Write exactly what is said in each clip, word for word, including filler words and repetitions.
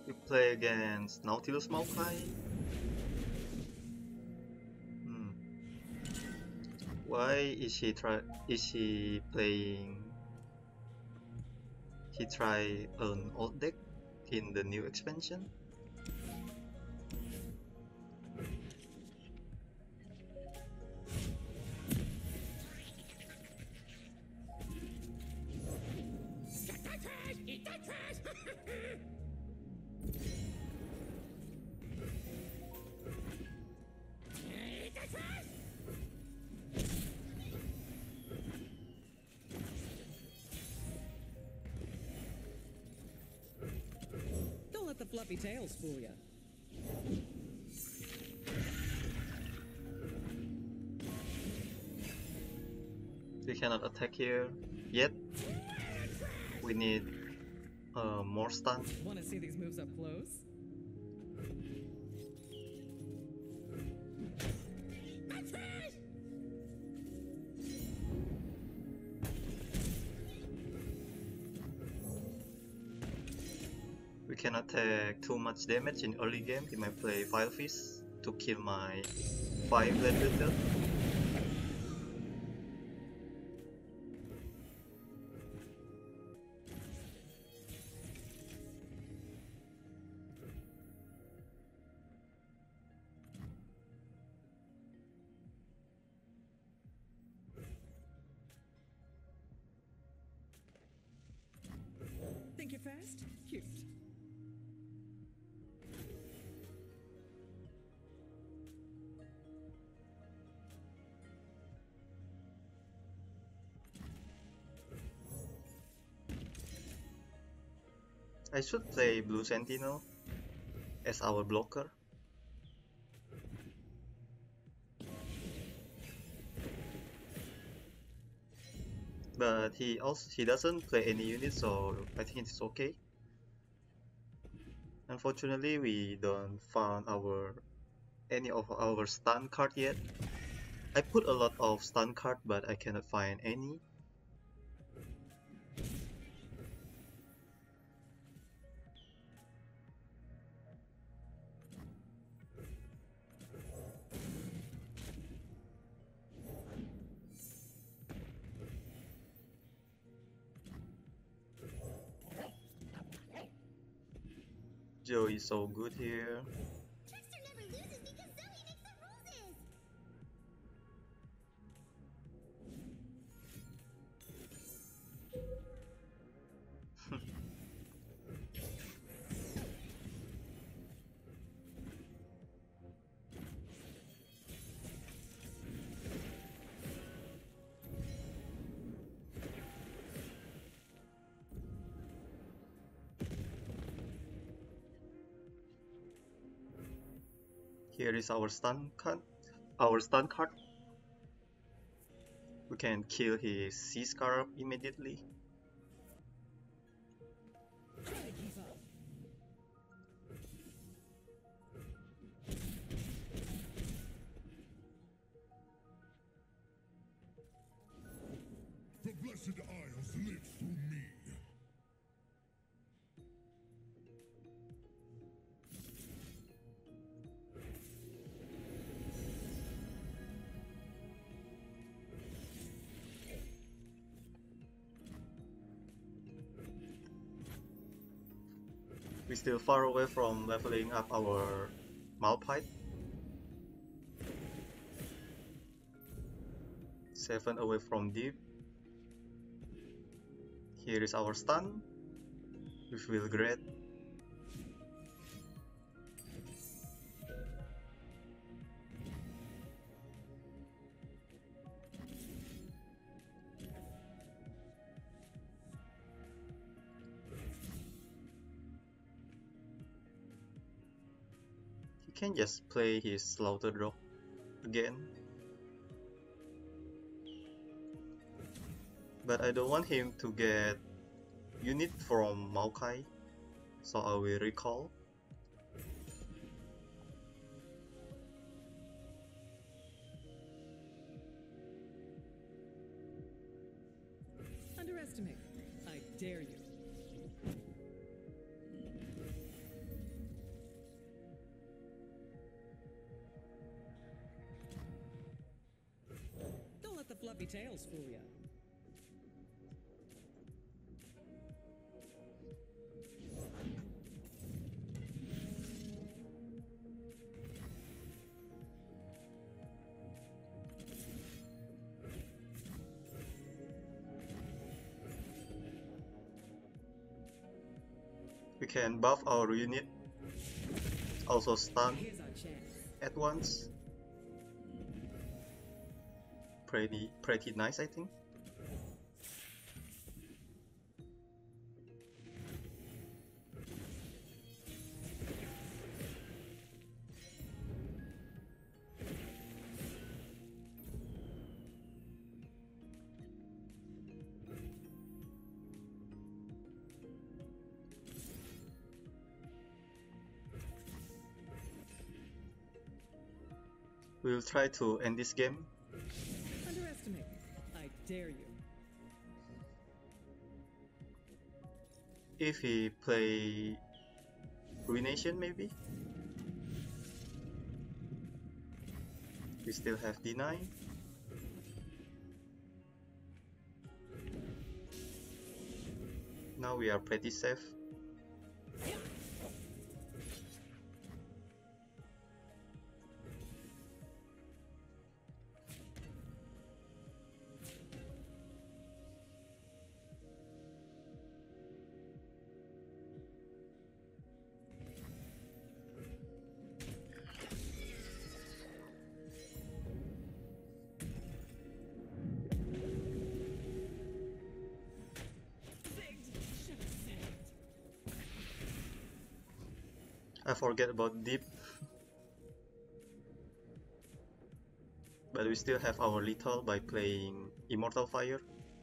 We play against Nautilus Maokai. Hmm. Why is she try? Is she playing? He try an old deck in the new expansion. Don't let the fluffy tails fool you. We cannot attack here yet. We need uh, more stun. Want to see these moves up close? We cannot take too much damage in early game. He might play File Fist to kill my five Blade Builder. Think you're fast? Cute. I should play Blue Sentinel as our blocker. But he also he doesn't play any unit, so I think it's okay. Unfortunately, we don't found our any of our stun card yet. I put a lot of stun card, but I cannot find any. Joe is so good here. Trickster never loses because Zoe makes the roses! Here is our stun card. Our stun card. We can kill his Sea Scarab immediately. Try to keep up. The Blessed Isles live through me. We're still far away from leveling up our Malphite. Seven away from deep. Here is our stun. We feel great. He can just play his Slaughter Dog again. But I don't want him to get unit from Maokai, so I will recall. Underestimate. I dare you. fluffy tails fool ya. We can buff our unit, also stun Here's our chance. at once. Pretty, pretty nice, I think. We'll try to end this game. Underestimate. I dare you. If he play Ruination, maybe? We still have Deny. Now we are pretty safe. I forget about Deep. But we still have our lethal by playing Immortal Fire.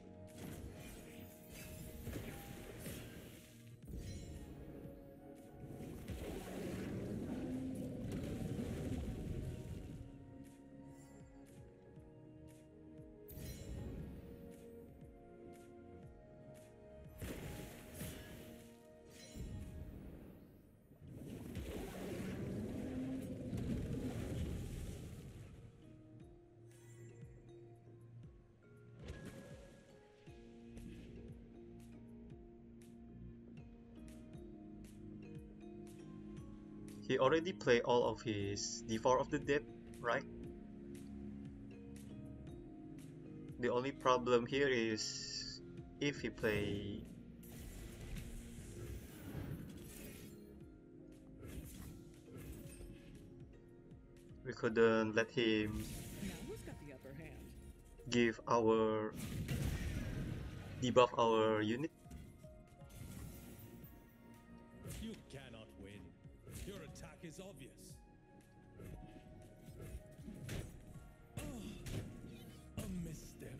He already played all of his D four of the Depth, right? The only problem here is if he play we couldn't let him Now who's got the upper hand? give our debuff our unit. You cannot win. Your attack is obvious. Oh, a misstep.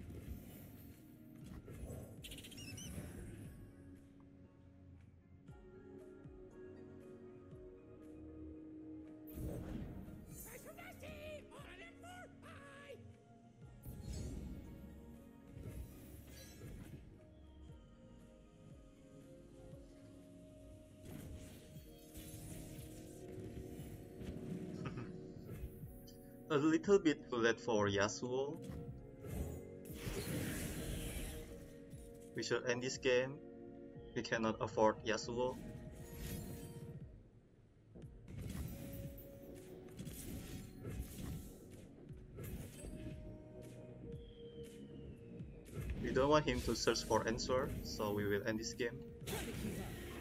A little bit too late for Yasuo. We should end this game. We cannot afford Yasuo. We don't want him to search for answer, so we will end this game. Try to keep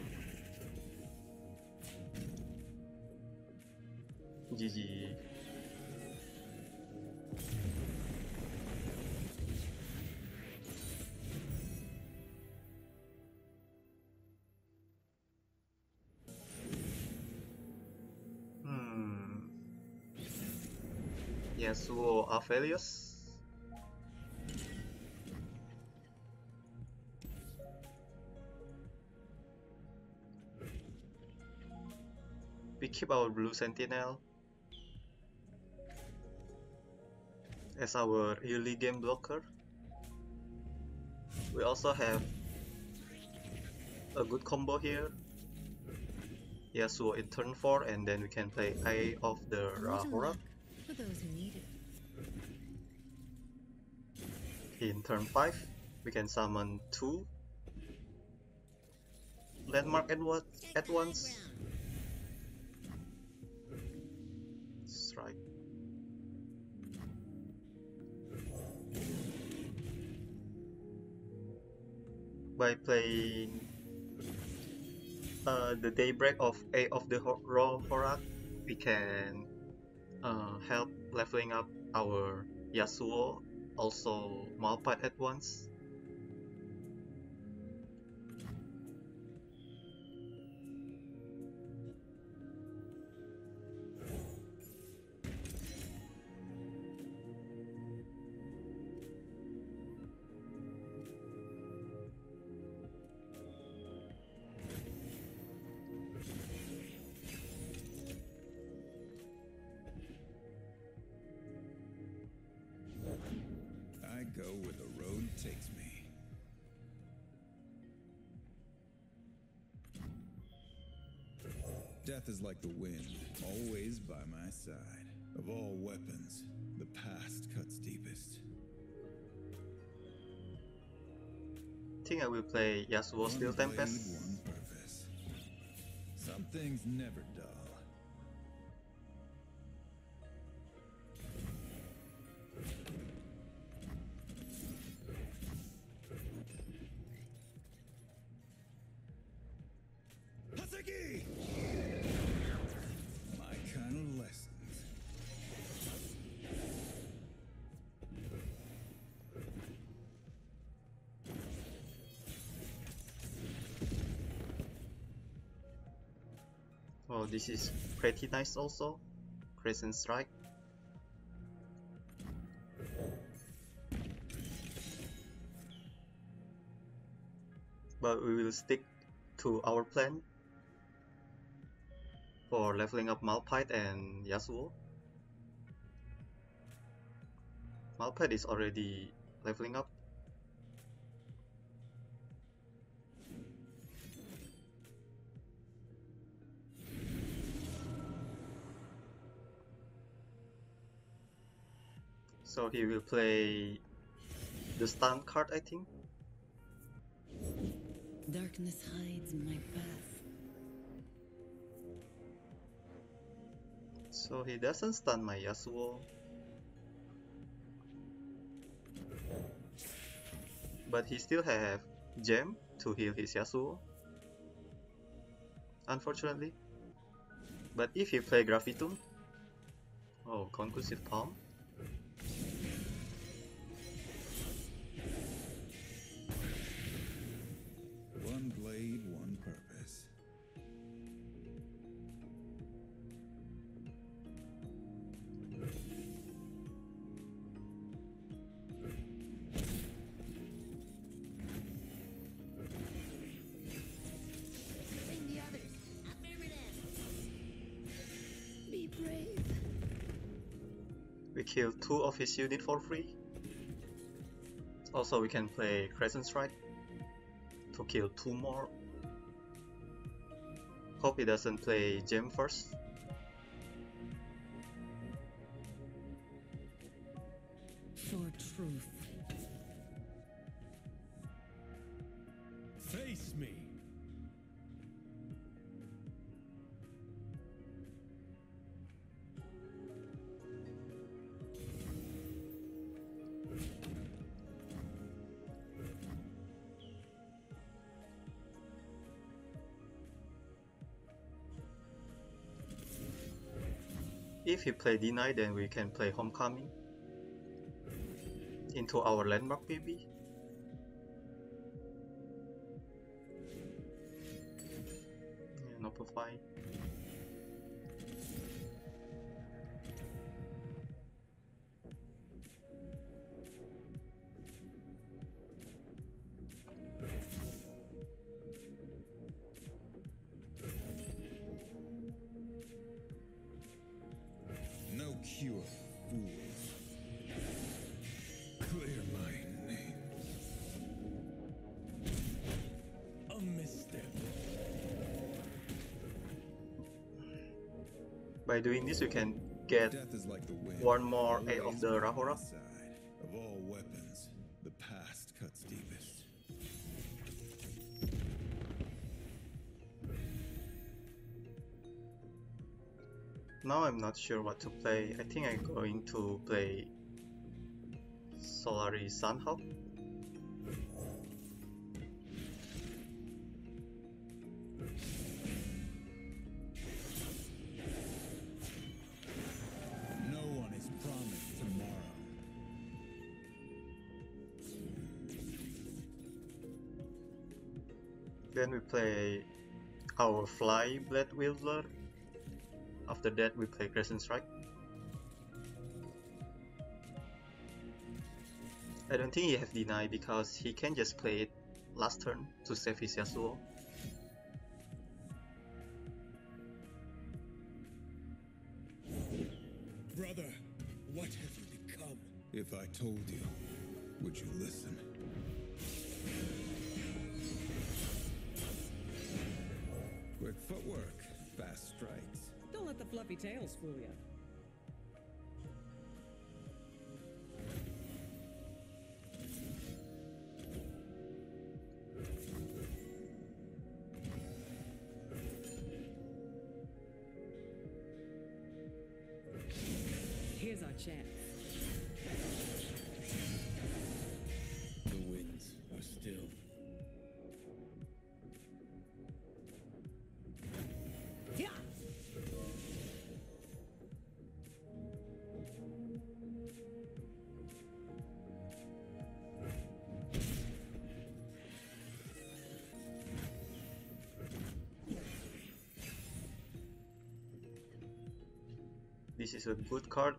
up. G G. Hmm. Yasuo Aphelios. We keep our Blue Sentinel as our early game blocker. We also have a good combo here. Yasuo in turn four, and then we can play Eye of the Rahora. For those who need it. In turn five, we can summon two landmark at, what, at once. Strike. By playing uh, the Daybreak of A of the Raw Horak, we can uh, help leveling up our Yasuo, also Malphite at once. I go where the road takes me. Death is like the wind, always by my side. Of all weapons, the past cuts deepest. Think I will play Yasuo Steel One blade, Tempest. one purpose. Some things never dull. Haseki! My kind of lessons. Oh, this is pretty nice also. Crescent Strike. But we will stick to our plan for leveling up Malphite and Yasuo. Malphite is already leveling up. So he will play the stun card, I think. Darkness hides my path. So he doesn't stun my Yasuo. But he still have Gem to heal his Yasuo, unfortunately. But if he play Gravitum, oh, Conclusive Palm. One blade, one purpose. Bring the others. Affirmative. Be brave. We kill two of his unit for free. Also, we can play Crescent Strike to kill two more. Hope he doesn't play Gem first. For truth. Face me. If he play Deny, then we can play Homecoming into our landmark maybe. Yeah, Noble Fight. No cure for fools. Clear my name. A misstep. By doing this, we can get Death is like the wind. one more A of always the by my Rahora. side. Of all weapons, the Now I'm not sure what to play. I think I'm going to play Solaris Sunhawk. No one is promised tomorrow. Then we play our Fly Blade Wielder. After that we play Crescent Strike. I don't think he have deny because he can just play it last turn to save his Yasuo. Brother, what have you become? If I told you, would you listen? Quick footwork, fast strikes. Don't let the fluffy tails fool you. Here's our chance. The winds are still. Yeah. This is a good card.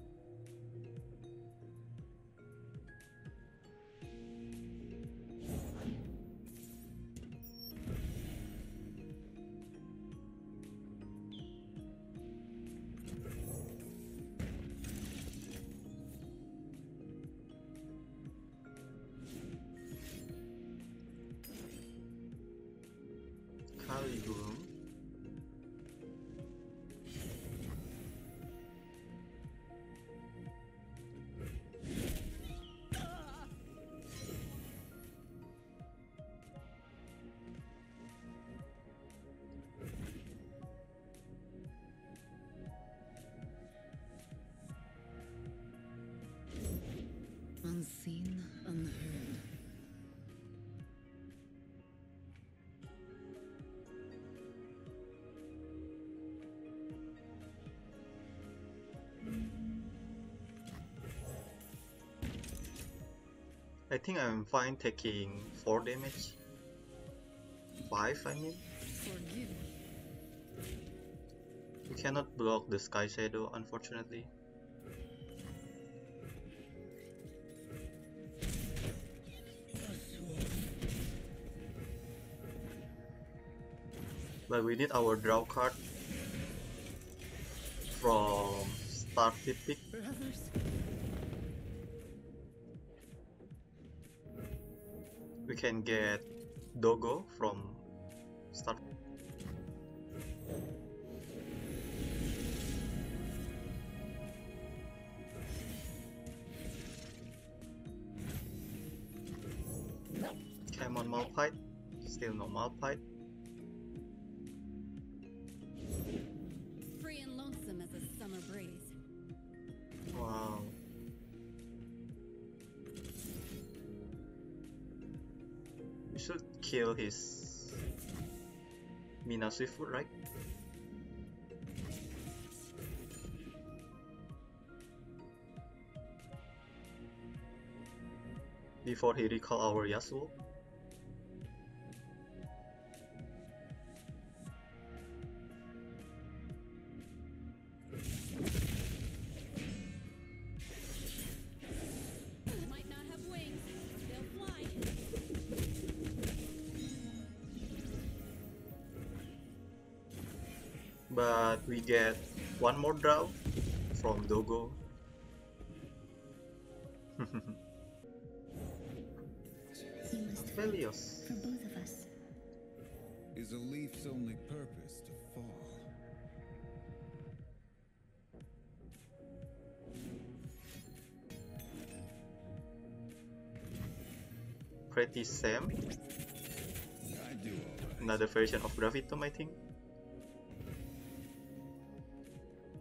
Calibum. Unseen, unheard. I think I'm fine taking four damage. five I mean. Forgive me. We cannot block the Sky Shadow unfortunately. But we need our draw card from started pick. Brothers. We can get Dogo from start. Come on, Malphite. Still no Malphite. Free and lonesome as a summer breeze. Wow. We should kill his Mina Swiftfoot, right? Before he recall our Yasuo. Might not have wings. They'll fly. But we get one more draw from Dogo. We must Aphelios. for both of us. Is a leaf's only purpose to fall? Pretty Sam. I do all right. Another version of Gravitum, I think.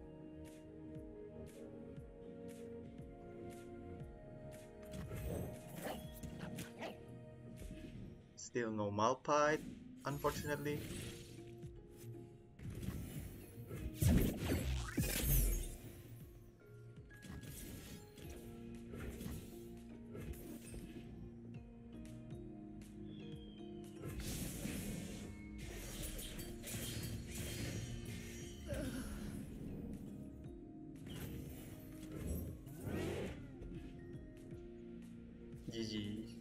Still no Malphite, unfortunately. G G.